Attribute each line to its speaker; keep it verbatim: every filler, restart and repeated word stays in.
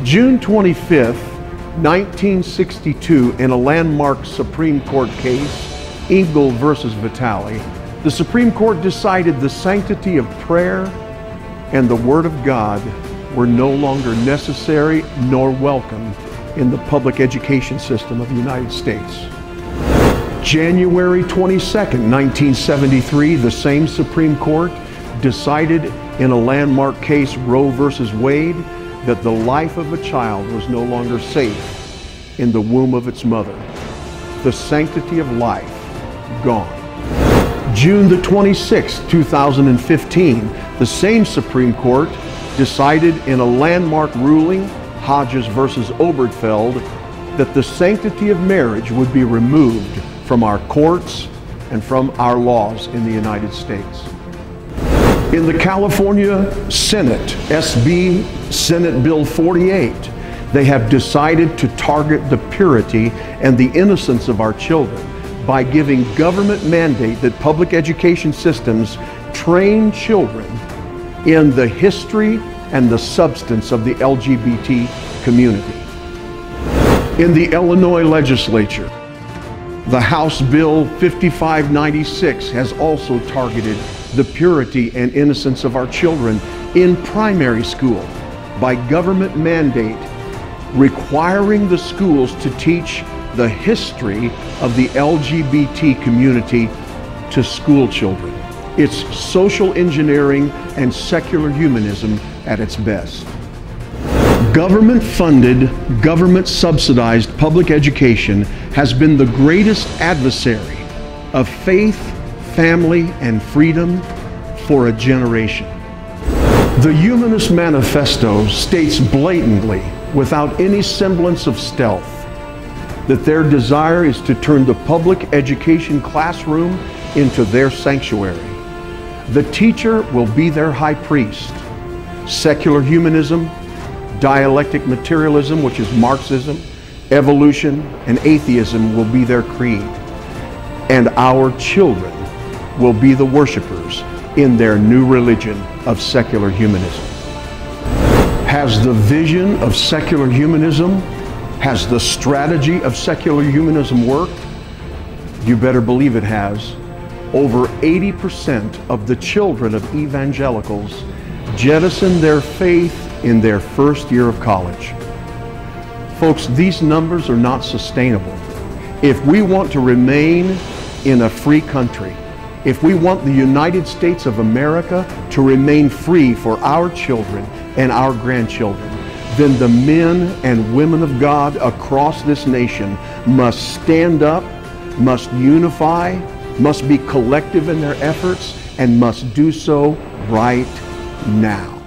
Speaker 1: June twenty-fifth, nineteen sixty-two, in a landmark Supreme Court case, Engel versus Vitale, the Supreme Court decided the sanctity of prayer and the Word of God were no longer necessary nor welcome in the public education system of the United States. January twenty-second, nineteen seventy-three, the same Supreme Court decided in a landmark case, Roe versus Wade, that the life of a child was no longer safe in the womb of its mother. The sanctity of life gone. June the twenty-sixth, two thousand fifteen, the same Supreme Court decided in a landmark ruling, Hodges versus Obergefell, that the sanctity of marriage would be removed from our courts and from our laws in the United States. In the California Senate, S B Senate Bill forty-eight, they have decided to target the purity and the innocence of our children by giving government mandate that public education systems train children in the history and the substance of the L G B T community. In the Illinois legislature, the House Bill fifty-five ninety-six has also targeted the purity and innocence of our children in primary school by government mandate requiring the schools to teach the history of the L G B T community to school children. It's social engineering and secular humanism at its best. Government-funded, government-subsidized public education has been the greatest adversary of faith, family, and freedom for a generation. The Humanist Manifesto states blatantly, without any semblance of stealth, that their desire is to turn the public education classroom into their sanctuary. The teacher will be their high priest. Secular humanism, dialectic materialism, which is Marxism, evolution, and atheism will be their creed. And our children will be the worshipers in their new religion of secular humanism. Has the vision of secular humanism, has the strategy of secular humanism worked? You better believe it has. Over eighty percent of the children of evangelicals jettison their faith in their first year of college. Folks, these numbers are not sustainable. If we want to remain in a free country, if we want the United States of America to remain free for our children and our grandchildren, then the men and women of God across this nation must stand up, must unify, must be collective in their efforts, and must do so right now.